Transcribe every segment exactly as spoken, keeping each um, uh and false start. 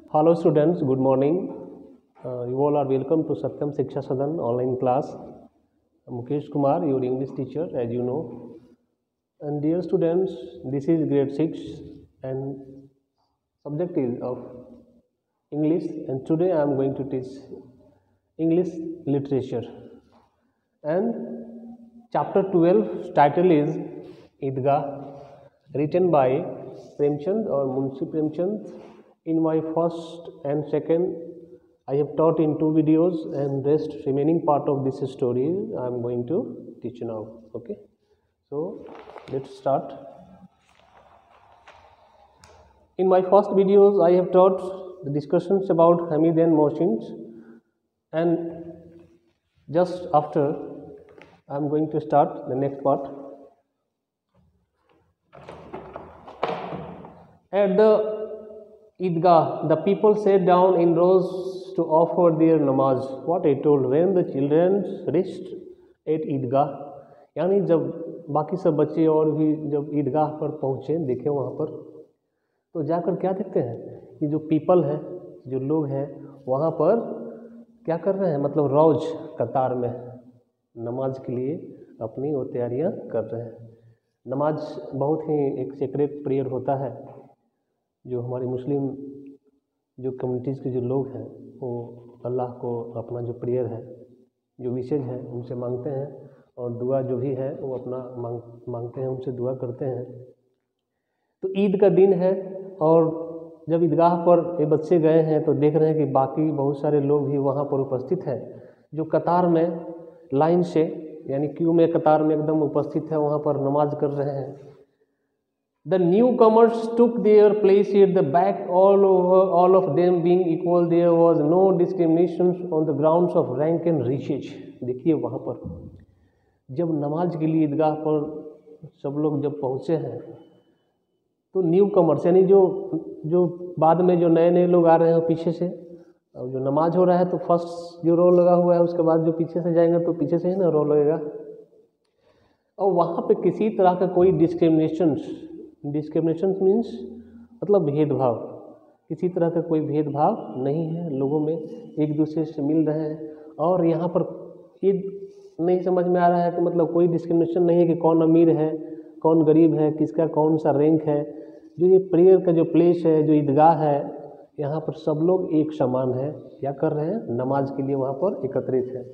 Hello students, good morning. Uh, you all are welcome to Satyam Shiksha Sadan online class. Mukesh Kumar, your English teacher, as you know. And dear students, this is grade six and subject is of English, and today I am going to teach English literature. And chapter twelve title is Idgah, written by Premchand or Munshi Premchand. In my first and second, I have taught in two videos, and rest remaining part of this story I am going to teach now. Okay, so let's start. In my first videos, I have taught the discussions about Hamidian motions, and just after I am going to start the next part. At the Idgah, the people sat down in rows to offer their namaz. What I told, when the children reached at Idgah, यानी जब बाकी सब बच्चे और भी जब ईदगाह पर पहुँचे, देखे वहाँ पर, तो जाकर क्या देखते हैं कि जो पीपल है, जो लोग हैं वहाँ पर क्या कर रहे हैं, मतलब रोज कतार में नमाज के लिए अपनी वो तैयारियाँ कर रहे हैं. नमाज बहुत ही एक सेक्रेट प्रेयर होता है. जो हमारे मुस्लिम जो कम्युनिटीज़ के जो लोग हैं वो अल्लाह को अपना जो प्रेयर है, जो विशेष है, उनसे मांगते हैं, और दुआ जो भी है वो अपना मांग मांगते हैं, उनसे दुआ करते हैं. तो ईद का दिन है, और जब ईदगाह पर ये बच्चे गए हैं तो देख रहे हैं कि बाकी बहुत सारे लोग भी वहाँ पर उपस्थित हैं, जो कतार में लाइन से यानी क्यू में कतार में एकदम उपस्थित है, वहाँ पर नमाज कर रहे हैं. The newcomers took their place at the back, all over, all of them being equal. There was no discrimination on the grounds of rank and riches. देखिए वहाँ पर जब नमाज के लिए ईदगाह पर सब लोग जब पहुँचे हैं, तो न्यू कमर्स यानी जो जो बाद में जो नए नए लोग आ रहे हैं पीछे से, और जो नमाज हो रहा है तो फर्स्ट जो रो लगा हुआ है, उसके बाद जो पीछे से जाएंगे तो पीछे से ही ना रो लगेगा. और वहाँ पे किसी तरह का कोई डिस्क्रिमिनेशन डिस्क्रिमिनेशन मीन्स मतलब भेदभाव, किसी तरह का कोई भेदभाव नहीं है. लोगों में एक दूसरे से मिल रहे हैं, और यहाँ पर ये नहीं समझ में आ रहा है कि मतलब कोई डिस्क्रिमिनेशन नहीं है कि कौन अमीर है कौन गरीब है, किसका कौन सा रैंक है. जो ये प्रेयर का जो प्लेस है, जो ईदगाह है, यहाँ पर सब लोग एक समान है. क्या कर रहे हैं, नमाज के लिए वहाँ पर एकत्रित है.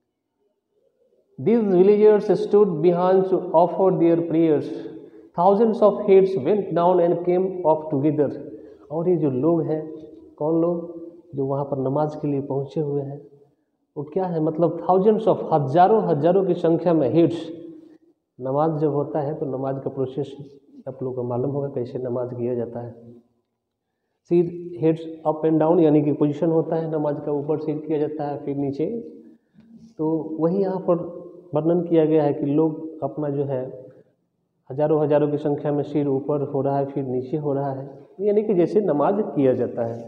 These villagers stood behind to offer their prayers. Thousands of heads went down and came up together. और ये जो लोग हैं, कौन लोग जो वहाँ पर नमाज के लिए पहुँचे हुए हैं, वो क्या है, मतलब थाउजेंड्स ऑफ हजारों हजारों की संख्या में हेड्स. नमाज जब होता है तो नमाज का प्रोसेस आप लोगों को मालूम होगा कैसे नमाज किया जाता है. सिर हेड्स अप एंड डाउन यानी कि पोजीशन होता है नमाज का, ऊपर सिर किया जाता है फिर नीचे. तो वही यहाँ पर वर्णन किया गया है कि लोग अपना जो है हजारों हजारों की संख्या में सिर ऊपर हो रहा है फिर नीचे हो रहा है, यानी कि जैसे नमाज किया जाता है.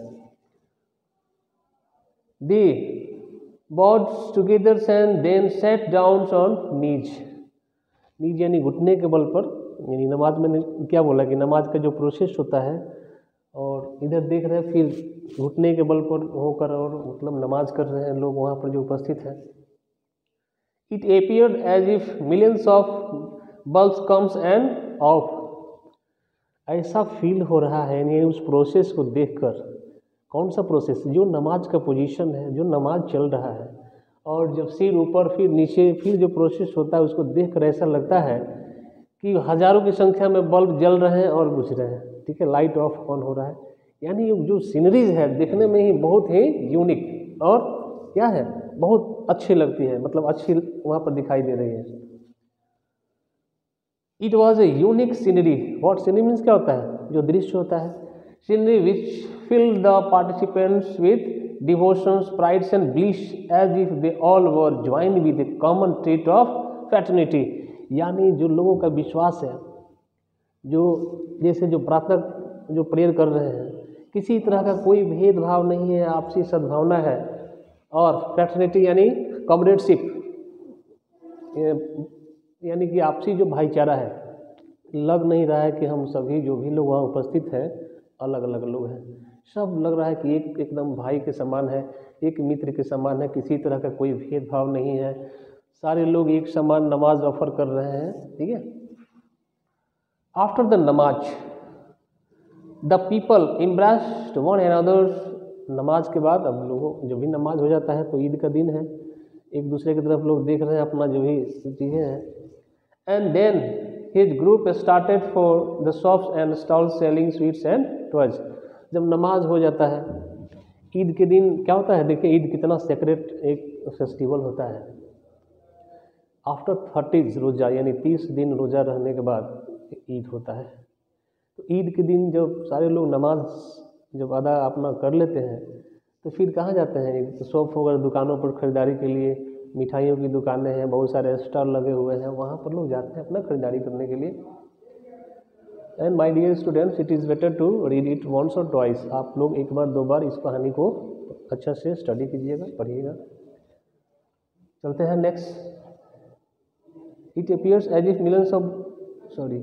They bowed together and then sat down on knees. Knees यानी घुटने के बल पर, यानी नमाज में क्या बोला कि नमाज का जो प्रोसेस होता है, और इधर देख रहे हैं फिर घुटने के बल पर होकर और मतलब नमाज कर रहे हैं लोग वहाँ पर जो उपस्थित हैं. It appeared as if millions of bulbs comes and off. ऐसा फील हो रहा है यानी उस प्रोसेस को देखकर. कौन सा प्रोसेस, जो नमाज का पोजीशन है, जो नमाज चल रहा है, और जब सिर ऊपर फिर नीचे फिर जो प्रोसेस होता है, उसको देखकर ऐसा लगता है कि हजारों की संख्या में बल्ब जल रहे हैं और बुझ रहे हैं. ठीक है, लाइट ऑफ ऑन हो रहा है. यानी जो सीनरीज है देखने में ही बहुत ही यूनिक और क्या है, बहुत अच्छी लगती है, मतलब अच्छी वहाँ पर दिखाई दे रही है. It was a unique scenery. What scenery means क्या होता है, जो दृश्य होता है. Scenery which filled the participants with devotions, prides and bliss as if they all were joined with a common trait of fraternity. यानी जो लोगों का विश्वास है, जो जैसे जो प्रार्थना जो प्रेयर कर रहे हैं, किसी तरह का कोई भेदभाव नहीं है, आपसी सद्भावना है, और फ्रेटर्निटी यानी कॉमरेडशिप, यानी कि आपसी जो भाईचारा है. लग नहीं रहा है कि हम सभी जो भी लोग वहाँ उपस्थित हैं अलग अलग लोग हैं. सब लग रहा है कि एक एकदम भाई के समान है, एक मित्र के समान है, किसी तरह का कोई भेदभाव नहीं है, सारे लोग एक समान नमाज ऑफर कर रहे हैं। ठीक है। After the namaz the people embraced one another, नमाज के बाद अब लोगों जो भी नमाज हो जाता है तो ईद का दिन है, एक दूसरे की तरफ लोग देख रहे हैं अपना जो भी चीज़ें हैं। And then his group started for the shops and stalls selling sweets and toys. जब नमाज हो जाता है ईद के दिन क्या होता है, देखिए ईद कितना सेक्रेट एक फेस्टिवल होता है। आफ्टर थर्टीज रोज़ा यानी तीस दिन रोज़ा रहने के बाद ईद होता है। तो ईद के दिन जब सारे लोग नमाज जब अदा अपना कर लेते हैं तो फिर कहाँ जाते हैं, तो शॉप वगैरह दुकानों पर ख़रीदारी के लिए, मिठाइयों की दुकानें हैं, बहुत सारे स्टॉल लगे हुए हैं, वहाँ पर लोग जाते हैं अपना ख़रीदारी करने के लिए। And my dear students, it is better to read it once और ट्वाइस। आप लोग एक बार दो बार इस कहानी को अच्छा से स्टडी कीजिएगा, पढ़िएगा। चलते हैं next. It appears as if millions of sorry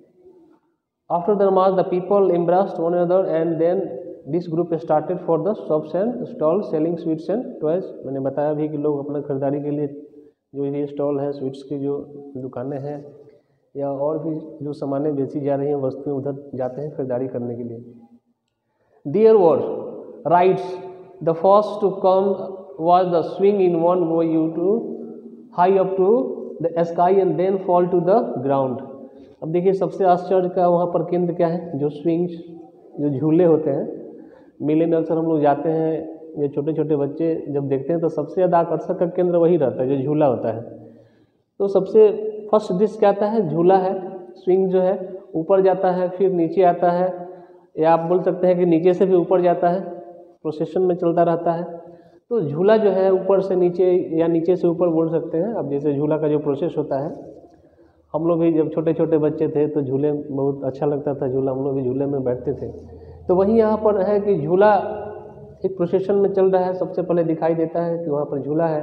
after the namaz the people embraced one another and then this group started for the shops and stall selling sweets and toys. मैंने बताया भी कि लोग अपना खरीदारी के लिए जो ये स्टॉल है, स्वीट्स की जो दुकानें हैं या और भी जो सामानें बेची जा रही हैं, वस्तुएं, उधर जाते हैं खरीदारी करने के लिए। There were rides the first to come was the swing in one go you to high up to the sky and then fall to the ground। अब देखिए सबसे आश्चर्य का वहाँ पर केंद्र क्या है, जो स्विंग्स, जो झूले होते हैं। मेले में अक्सर हम लोग जाते हैं, ये छोटे छोटे बच्चे जब देखते हैं तो सबसे ज़्यादा आकर्षक का केंद्र वही रहता है जो झूला होता है। तो सबसे फर्स्ट दृश्य क्या आता है, झूला है। स्विंग जो है ऊपर जाता है फिर नीचे आता है, या आप बोल सकते हैं कि नीचे से भी ऊपर जाता है, प्रोसेशन में चलता रहता है। तो झूला जो है ऊपर से नीचे या नीचे से ऊपर बोल सकते हैं। अब जैसे झूला का जो प्रोसेस होता है, हम लोग भी जब छोटे छोटे बच्चे थे तो झूले बहुत अच्छा लगता था झूला, हम लोग भी झूले में बैठते थे। तो वही यहाँ पर है कि झूला एक प्रोसेशन में चल रहा है, सबसे पहले दिखाई देता है कि वहाँ पर झूला है।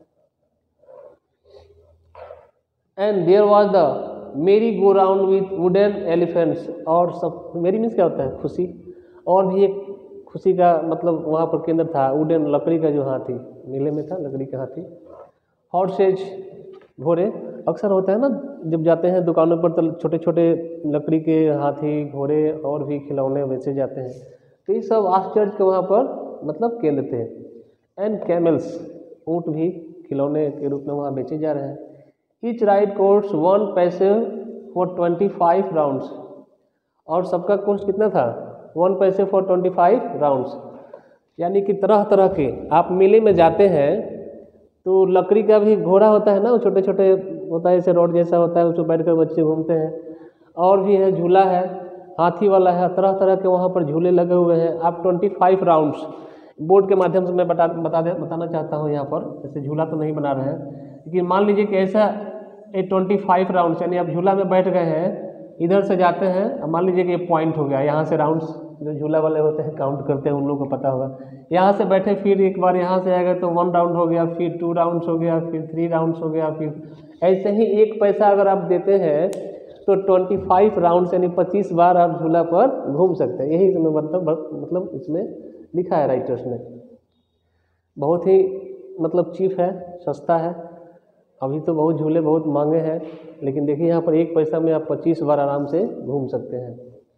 And there was the merry go round with wooden elephants. और सब मेरी मीन्स क्या होता है, खुशी। और भी एक खुशी का मतलब वहाँ पर केंद्र था, वुडन लकड़ी का जो हाथी, मेले में था लकड़ी का हाथी। हॉर्सेज घोड़े, अक्सर होता है ना जब जाते हैं दुकानों पर तो छोटे छोटे लकड़ी के हाथी, घोड़े और भी खिलौने बेचे जाते हैं। तो ये सब आश्चर्य के वहाँ पर मतलब केंद्र थे। एंड कैमल्स, ऊँट भी खिलौने के रूप में वहाँ बेचे जा रहे हैं। ईच राइड कोर्स one paise for twenty five rounds. और सबका कोर्स कितना था, one paise for twenty five rounds. यानी कि तरह तरह के, आप मेले में जाते हैं तो लकड़ी का भी घोड़ा होता है ना, वो छोटे छोटे होता है, जैसे रोड जैसा होता है, उसमें बैठ कर बच्चे घूमते हैं। और भी है झूला है, हाथी वाला है, तरह तरह के वहाँ पर झूले लगे हुए हैं। आप ट्वेंटी फाइव राउंड्स बोर्ड के माध्यम से मैं बता बता दे बताना चाहता हूँ यहाँ पर। जैसे झूला तो नहीं बना रहे हैं, लेकिन मान लीजिए कि ऐसा ए ट्वेंटी फाइव राउंड्स, यानी आप झूला में बैठ गए हैं, इधर से जाते हैं, मान लीजिए कि ये पॉइंट हो गया, यहाँ से राउंड्स जो झूला वाले होते हैं काउंट करते हैं, उन लोगों को पता होगा। यहाँ से बैठे, फिर एक बार यहाँ से आएगा तो वन राउंड हो गया, फिर टू राउंड्स हो गया, फिर थ्री राउंड्स हो गया, फिर ऐसे ही एक पैसा अगर आप देते हैं तो ट्वेंटी फाइव राउंड्स यानी पच्चीस बार आप झूला पर घूम सकते हैं। यही इसमें मतलब मतलब इसमें लिखा है राइटर्स ने। बहुत ही मतलब चीप है, सस्ता है। अभी तो बहुत झूले बहुत महंगे हैं, लेकिन देखिए यहाँ पर एक पैसा में आप पच्चीस बार आराम से घूम सकते हैं।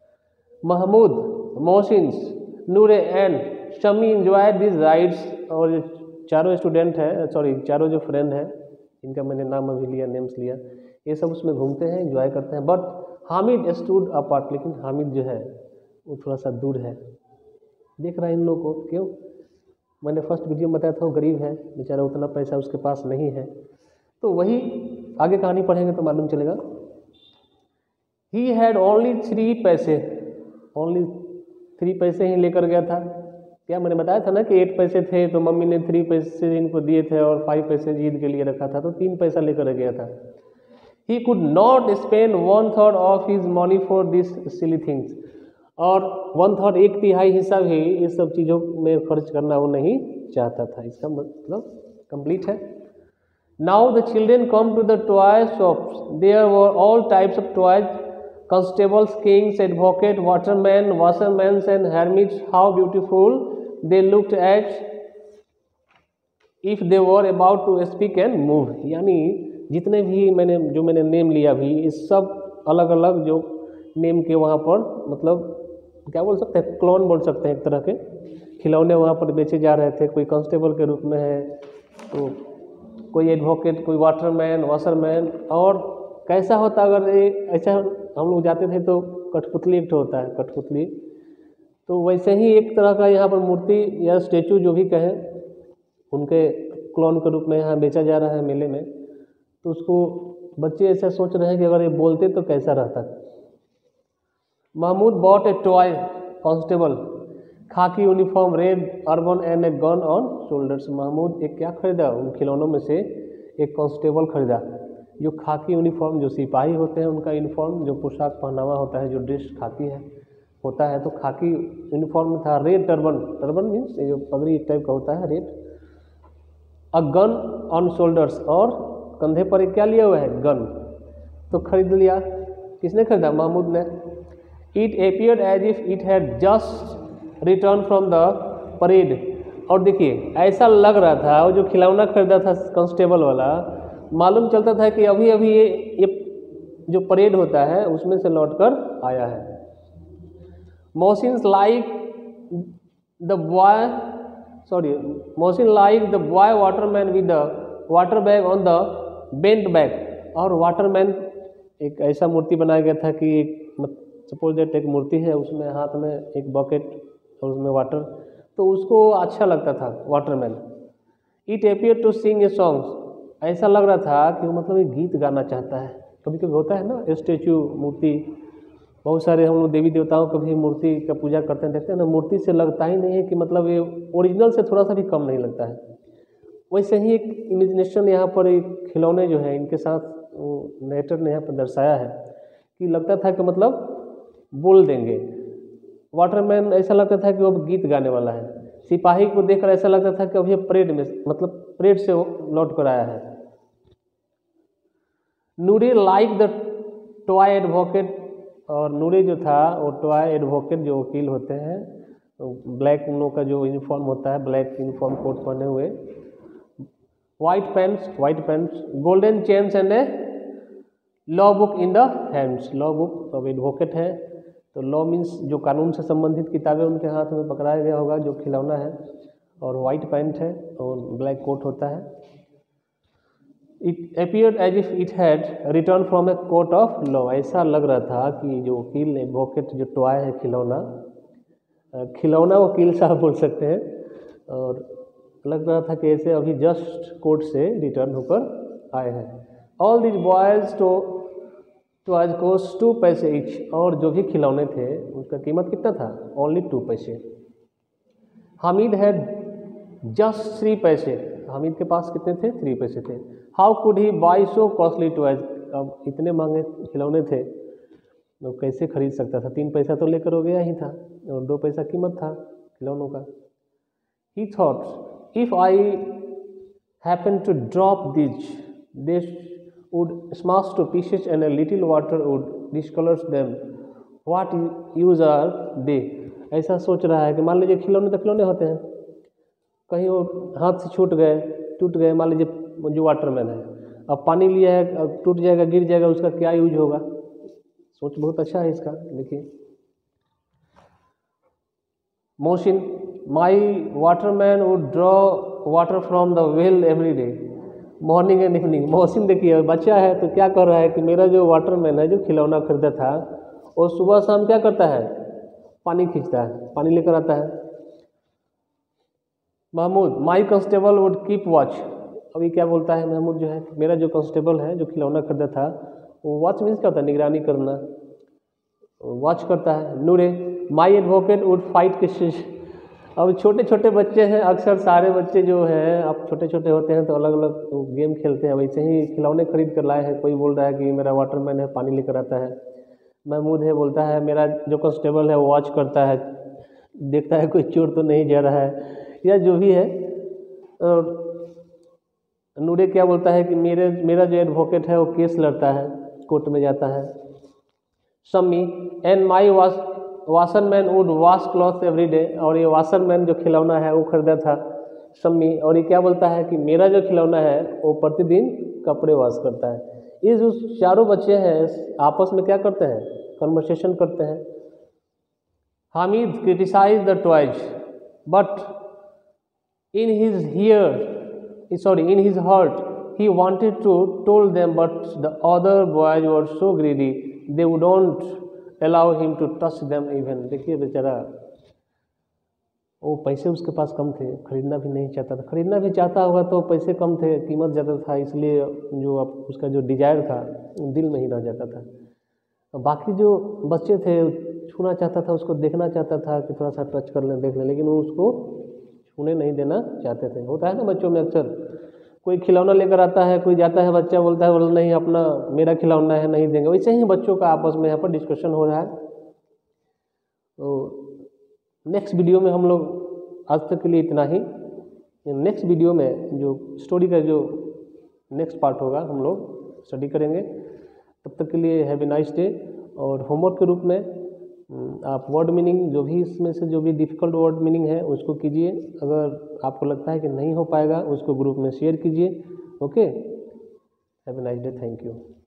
Mahmood, Mohsins, Noore and Shami enjoy this rides. और ये चारों स्टूडेंट हैं, सॉरी चारों जो फ्रेंड हैं, इनका मैंने नाम अभी लिया, नेम्स लिया, ये सब उसमें घूमते हैं, एंजॉय करते हैं। बट हामिद स्टूड अपार्ट, लेकिन हामिद जो है वो थोड़ा सा दूर है, देख रहा है इन लोगों को। क्यों, मैंने फर्स्ट वीडियो में बताया था वो गरीब है बेचारा, उतना पैसा उसके पास नहीं है। तो वही आगे कहानी पढ़ेंगे तो मालूम चलेगा। He had only three paise, only three paise ही लेकर गया था। क्या मैंने बताया था ना कि एट पैसे थे तो मम्मी ने थ्री पैसे इनको दिए थे और फाइव पैसे ईद के लिए रखा था, तो तीन पैसा लेकर गया था। He could not spend one third of his money for this silly things. और वन थर्ड, एक तिहाई हिस्सा भी इस सब चीज़ों में खर्च करना वो नहीं चाहता था। इसका मतलब कंप्लीट है। Now the children come to the toy shops. There were all types of toys constables, kings, advocate, watermen, washermen and hermits, how beautiful they looked at if they were about to speak and move। यानी जितने भी मैंने जो मैंने name लिया अभी, इस सब अलग अलग जो नेम के वहाँ पर मतलब क्या बोल सकते हैं, क्लोन बोल सकते हैं, एक तरह के खिलौने वहाँ पर बेचे जा रहे थे। कोई कांस्टेबल के रूप में है, तो कोई एडवोकेट, कोई वाटरमैन, वाशरमैन। और कैसा होता अगर ये ऐसा हम लोग जाते थे तो कठपुतली एक होता है, कठपुतली, तो वैसे ही एक तरह का यहाँ पर मूर्ति या स्टेचू जो भी कहें, उनके क्लोन के रूप में यहाँ बेचा जा रहा है मेले में। तो उसको बच्चे ऐसा सोच रहे हैं कि अगर ये बोलते तो कैसा रहता। Mahmood bought a toy constable, khaki uniform, red turban and a gun on shoulders. Mahmood एक क्या खरीदा, उन खिलौनों में से एक कांस्टेबल खरीदा, जो खाकी यूनिफॉर्म, जो सिपाही होते हैं उनका यूनिफॉर्म, जो पोशाक पहनावा होता है, जो ड्रेस खाकी है होता है, तो खाकी यूनिफॉर्म था। रेड टर्बन, टर्बन मीन्स ये जो पगड़ी टाइप का होता है, red. A gun on shoulders, और कंधे पर एक क्या लिया हुआ है, गन। तो खरीद लिया। किसने खरीदा, महमूद ने। It appeared as if it had just return from the parade. और देखिए ऐसा लग रहा था, वो जो खिलौना खरीदा था कांस्टेबल वाला, मालूम चलता था कि अभी अभी ये ये जो परेड होता है उसमें से लौटकर आया है। Mohsin like the boy sorry Mohsin like the boy waterman with the water bag on the bent bag. और वाटरमैन एक ऐसा मूर्ति बनाया गया था कि एक सपोज दैट एक मूर्ति है, उसमें हाथ में एक बकेट और उसमें वाटर, तो उसको अच्छा लगता था waterman. It appeared to sing a song, ऐसा लग रहा था कि वो मतलब एक गीत गाना चाहता है। कभी कभी होता है ना, स्टेचू, मूर्ति, बहुत सारे हम लोग देवी देवताओं को भी मूर्ति का पूजा करते हैं, देखते हैं ना, मूर्ति से लगता ही नहीं है कि मतलब ये ओरिजिनल से थोड़ा सा भी कम नहीं लगता है। वैसे ही एक इमेजिनेशन यहाँ पर एक खिलौने जो है इनके साथ नेटर ने यहाँ पर दर्शाया है कि लगता था कि मतलब बोल देंगे। वाटरमैन ऐसा लगता था कि वो गीत गाने वाला है। सिपाही को देखकर ऐसा लगता था कि अभी परेड में मतलब परेड से लौट कर आया है। Noore like the toy advocate, और नूरे जो था वो टॉय एडवोकेट जो वकील होते हैं, ब्लैक उन लोग का जो यूनिफॉर्म होता है, ब्लैक यूनिफॉर्म कोट पहने हुए, white pants white pants golden chains and a law book in the hands. Law book, अब एडवोकेट है तो लॉ मीन्स जो कानून से संबंधित किताबें उनके हाथ में पकड़ाया गया होगा, जो खिलौना है, और वाइट पैंट है और ब्लैक कोट होता है। It appeared as if it had return from a court of law. ऐसा लग रहा था कि जो वकील एडवोकेट जो टॉय है, खिलौना खिलौना वकील साहब बोल सकते हैं, और लग रहा था कि ऐसे अभी जस्ट कोर्ट से रिटर्न होकर आए हैं। All this boys to toys cost two paise each, और जो भी खिलौने थे उसका कीमत कितना था, ओनली टू पैसे। हामिद हैड जस्ट थ्री पैसे, हामिद के पास कितने थे, थ्री पैसे थे। How could he buy so costly toys, अब इतने महंगे खिलौने थे तो कैसे खरीद सकता था, तीन पैसा तो लेकर हो गया ही था और दो पैसा कीमत था खिलौनों का। He thought if I happen to drop this this would smash to pieces and a little water would discolor them. What use are they? ऐसा सोच रहा है कि मान लीजिए खिलौने तो खिलौने होते हैं, कहीं वो हाथ से छूट गए, टूट गए, मान लीजिए जो वाटरमैन है, अब पानी लिया है, अब टूट जाएगा, गिर जाएगा, उसका क्या यूज होगा। सोच बहुत अच्छा है इसका। देखिए Mohsin, my waterman would draw water from the well every day morning and evening. Mohsin देखिए बच्चा है तो क्या कर रहा है कि मेरा जो वाटरमैन है, जो खिलौना खरीदा था, वो सुबह शाम क्या करता है, पानी खींचता है, पानी लेकर आता है। Mahmood, my constable would keep watch. अभी क्या बोलता है महमूद जो है, मेरा जो कांस्टेबल है जो खिलौना खरीदा था, वो वॉच मीन्स क्या होता है, निगरानी करना, वॉच करता है। Noore, my advocate would fight cases. अब छोटे छोटे बच्चे हैं, अक्सर सारे बच्चे जो हैं, अब छोटे छोटे होते हैं तो अलग अलग गेम खेलते हैं, वैसे ही खिलौने खरीद कर लाए हैं। कोई बोल रहा है कि मेरा वाटरमैन है, पानी लेकर आता है। महमूद है, बोलता है मेरा जो कांस्टेबल है वो वॉच करता है, देखता है कोई चोर तो नहीं जा रहा है, या जो भी है। और नूरे क्या बोलता है कि मेरे मेरा जो एडवोकेट है वो केस लड़ता है, कोर्ट में जाता है। Shammi and my wash washerman would wash cloth every day. और ये वाशन मैन जो खिलौना है वो खरीदा था शम्मी, और ये क्या बोलता है कि मेरा जो खिलौना है वो प्रतिदिन कपड़े वॉश करता है। ये जो चारों बच्चे हैं आपस में क्या करते हैं, कन्वर्सेशन करते हैं। Hamid criticize the toys but in his here sorry in his heart he wanted to told them, but the other boys were so greedy they wouldn't allow him to touch them even। देखिए बेचारा, वो पैसे उसके पास कम थे, खरीदना भी नहीं चाहता था, खरीदना भी चाहता होगा तो पैसे कम थे, कीमत ज़्यादा था, इसलिए जो आप उसका जो डिजायर था दिल में ही रह जाता था। बाकी जो बच्चे थे छूना चाहता था, उसको देखना चाहता था कि थोड़ा सा टच कर लें देख लें, लेकिन वो उसको छूने नहीं देना चाहते थे। होता है ना बच्चों में अक्सर, कोई खिलौना लेकर आता है, कोई जाता है बच्चा बोलता है बोल नहीं अपना मेरा खिलौना है नहीं देंगे। वैसे ही बच्चों का आपस में यहाँ पर डिस्कशन हो रहा है। तो नेक्स्ट वीडियो में हम लोग आज तक के लिए इतना ही। नेक्स्ट वीडियो में जो स्टोरी का जो नेक्स्ट पार्ट होगा हम लोग स्टडी करेंगे। तब तक के लिए हैव ए नाइस डे। और होमवर्क के रूप में आप वर्ड मीनिंग जो भी इसमें से जो भी डिफ़िकल्ट वर्ड मीनिंग है उसको कीजिए। अगर आपको लगता है कि नहीं हो पाएगा उसको ग्रुप में शेयर कीजिए। Okay, have a nice day, thank you.